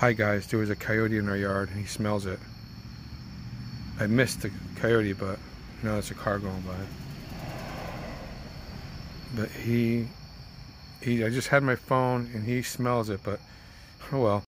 Hi guys, there was a coyote in our yard and he smells it. I missed the coyote, but now there's a car going by. But I just had my phone and he smells it, but oh well.